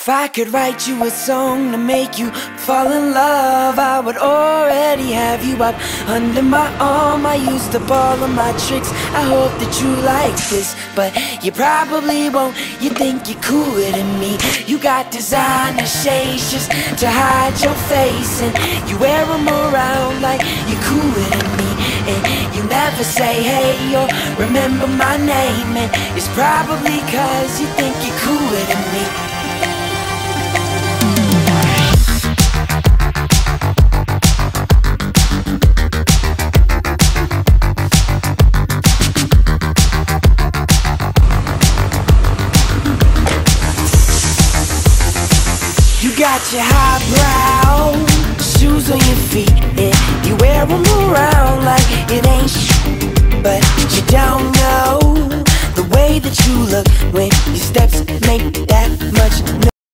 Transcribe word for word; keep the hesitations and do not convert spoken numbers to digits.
If I could write you a song to make you fall in love, I would already have you up under my arm. I used up all of my tricks, I hope that you like this, but you probably won't. You think you're cooler than me. You got designer shades just to hide your face, and you wear them around like you're cooler than me. And you never say hey or remember my name, and it's probably cause you think you're cooler than me. You got your highbrow shoes on your feet, and you wear them around like it ain't shit, but you don't know the way that you look when your steps make that much